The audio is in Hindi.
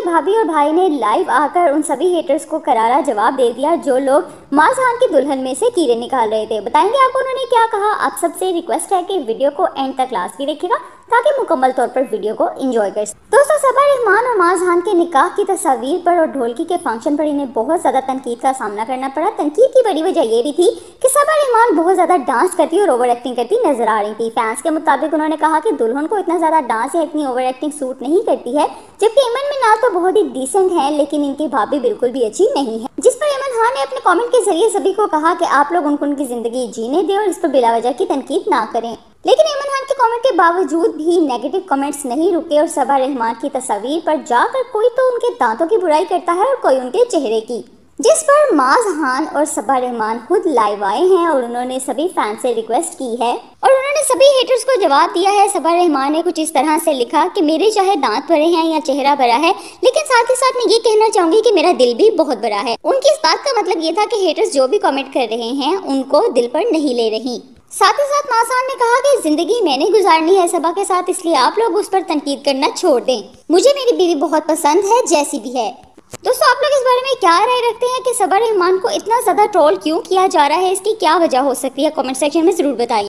भाभी और भाई ने लाइव आकर उन सभी हेटर्स को करारा जवाब दे दिया जो लोग माज़हान की दुल्हन में से कीड़े निकाल रहे थे। बताएंगे आपको उन्होंने क्या कहा। आप सबसे रिक्वेस्ट है कि वीडियो को एंड तक लास्ट भी देखिएगा ताकि मुकम्मल तौर पर वीडियो को एंजॉय कर सकें। दोस्तों, सबा रहमान और माज़हान के निकाह की तस्वीर पर और ढोलकी के फंक्शन पर इन्हें बहुत ज़्यादा तनकीद का सामना करना पड़ा। तनकीद की बड़ी वजह ये भी थी कि सबा रहमान बहुत ज़्यादा डांस करती और ओवर एक्टिंग करती नजर आ रही थी। फैंस के मुताबिक उन्होंने कहा कि दुल्हन को इतना ज़्यादा डांस या इतनी ओवर एक्टिंग सूट नहीं करती है, जबकि इमन मिनाज तो बहुत ही डिसेंट हैं, लेकिन इनकी भाभी बिल्कुल भी अच्छी नहीं है। जिस पर इमन खान ने अपने कमेंट के जरिए सभी को कहा कि आप लोग उनको उनकी जिंदगी जीने दें और इस पर बिलावजह की तनकीद ना करें। लेकिन इमन खान के कमेंट के बावजूद भी नेगेटिव कमेंट्स नहीं रुके और सबा रहमान की तस्वीर पर जाकर कोई तो उनके दांतों की बुराई करता है और कोई उनके चेहरे की, जिस पर माज़हान और सबा रहमान खुद लाइव आए हैं और उन्होंने सभी फैंस से रिक्वेस्ट की है और उन्होंने सभी हेटर्स को जवाब दिया है। सबा रहमान ने कुछ इस तरह से लिखा कि मेरे चाहे दांत बड़े हैं या चेहरा बड़ा है, लेकिन साथ ही साथ मैं ये कहना चाहूंगी कि मेरा दिल भी बहुत बड़ा है। उनकी इस बात का मतलब ये था कि हेटर्स जो भी कमेंट कर रहे हैं उनको दिल पर नहीं ले रही। साथ ही साथ माज़हान ने कहा कि जिंदगी मैंने गुजारनी है सबा के साथ, इसलिए आप लोग उस पर तनकीद करना छोड़ दें। मुझे मेरी बीवी बहुत पसंद है जैसी भी है। दोस्तों, आप लोग इस बारे में क्या राय रखते हैं कि सबा रहमान को इतना ज़्यादा ट्रोल क्यों किया जा रहा है? इसकी क्या वजह हो सकती है? कमेंट सेक्शन में ज़रूर बताइए।